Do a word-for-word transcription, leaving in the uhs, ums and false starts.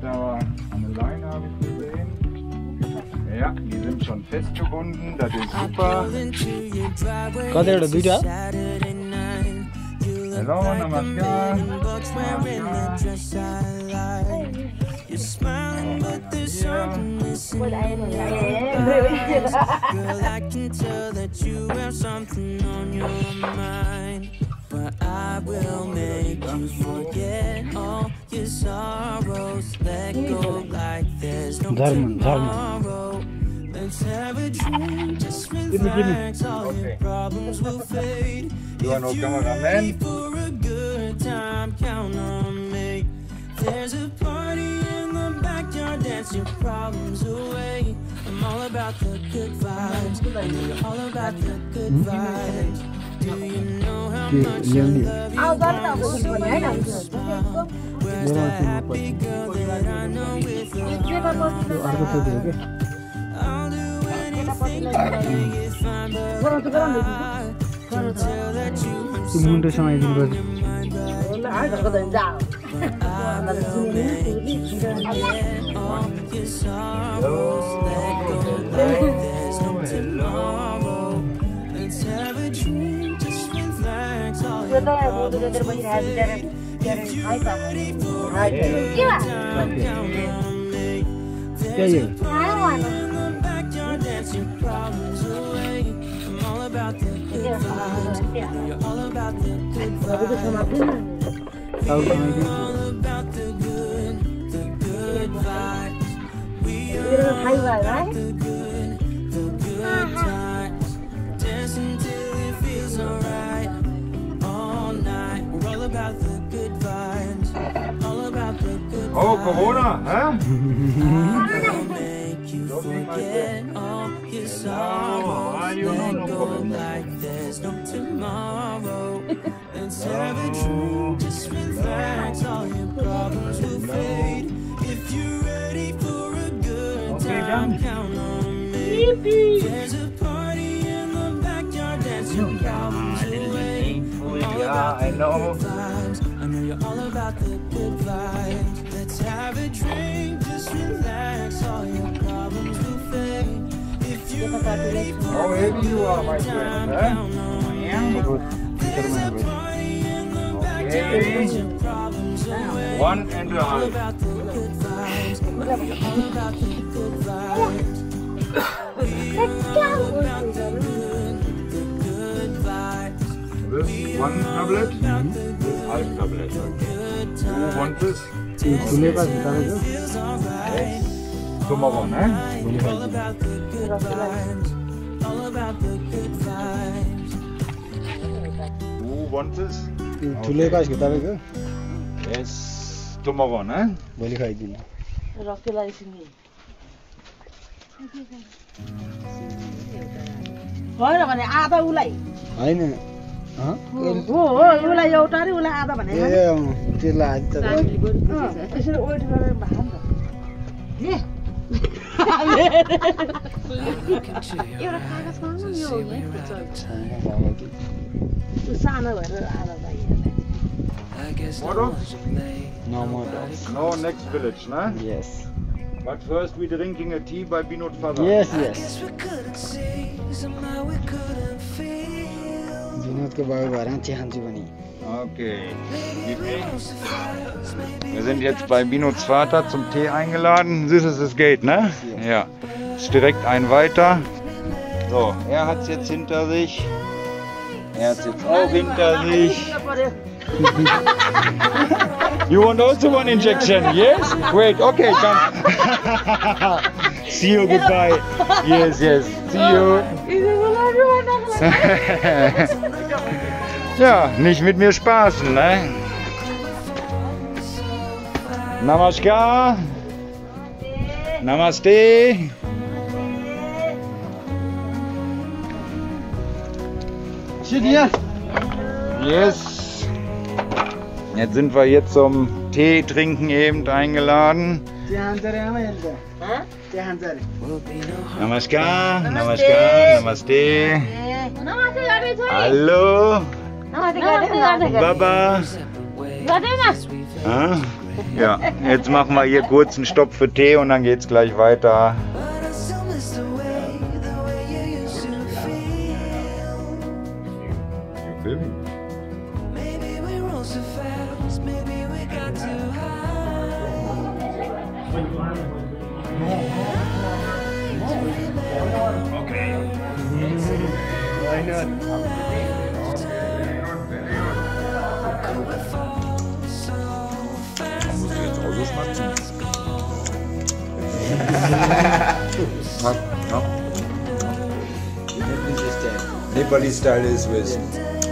aber eine Leine habe ich gesehen. Ja, die sind schon festgebunden, das ist super. Hello, namaskar. You're smiling, but there's something missing. Girl, I can tell that you have something on your mind. But I will make you forget all your sorrows. Let go like there's no tomorrow. Let's have a drink, just relax. All your problems will fade. If you're ready for a good time, count on me. There's a party in the backyard, dance your problems away. I'm all about the good vibes. I know you're all about the good vibes. Do you know how much I love you? So smile. Where's the happy girl that I know with a heart? I'll do anything to make it fine, but I can tell that you have something on your mind. I will make you forget all your sorrows. Let go like there's no tomorrow. Let's have a drink, just relax. All your problems will fade. If you're ready for a good time, count on me. There's a party in the backyard, dance your problems away. I'm all about the good vibes. You're all about the good vibes. We are all about the good, the good vibes. We are all about the good, the good times. Dance until it feels alright. All night, we're all about the good vibes. All about the good vibes. Oh, Corona, huh? I'll make you forget all your sorrows. Let go like there's no tomorrow. Let's have a drink, just relax, all your problems will fade. If you're ready for a good time, count on me. There's a party in the backyard, dance your problems away. Yeah, I know. I know you're all about the good vibes. Let's have a drink, just relax, all your problems will fade. If you're ready for How heavy you are, my friend, huh? count on me. There's a party in the backyard, dance your problems away. One and a All half. about the good vibes. All about the good vibes. We are all about the good, the good vibes. This one tablet, half tablet. Who wants this? Feels alright. Tomorrow, huh? All about the good vibes. All about the good vibes. Who wants this? ठुलो काज के तपाईको Yes, tomorrow, huh? भोलि खाइदिनु होइन भने आधा उलाई हैन हो हो उलाई एउटा रे उलाई आधा भने ए त्यसलाई आज त यसरी वेट गरेर भान त ले एउटा कागज खानु यो हो नि सानो भएर आधा भयो Motto? No more. No, next village, nah? Yes. But first we're drinking a tea by Binod father. Yes, yes. Binod ko bago barang tea hanju bani. Okay. Wir sind jetzt bei Binods Vater zum Tee eingeladen. This is das Gate, ne? Ja. Ist direkt ein weiter. So, er hat es jetzt hinter sich. Er hat es jetzt auch hinter sich. You want also one injection? Yes? Great. Okay, come. See you. Goodbye. Yes, yes. See you. Ja, nicht mit mir spaßen, ne? Namaskar. Namaste. Yes. Jetzt sind wir hier zum Tee trinken eben eingeladen. Namaskar, Namaskar, Namaste. Hallo. Baba. Huh? Ja, jetzt machen wir hier kurz einen Stopp für Tee und dann geht's gleich weiter. Nepali style is with